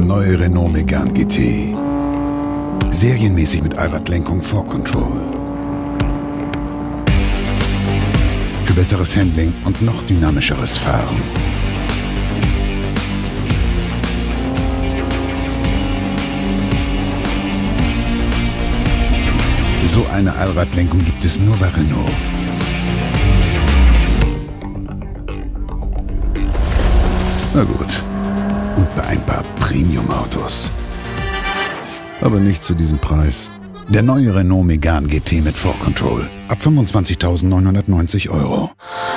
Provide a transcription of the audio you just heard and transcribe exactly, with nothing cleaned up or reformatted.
neue Renault Megane G T. Serienmäßig mit Allradlenkung vier Control. Für besseres Handling und noch dynamischeres Fahren. So eine Allradlenkung gibt es nur bei Renault. Na gut. Und bei ein paar Premium-Autos. Aber nicht zu diesem Preis. Der neue Renault Megane G T mit vier Control. Ab fünfundzwanzigtausendneunhundertneunzig Euro.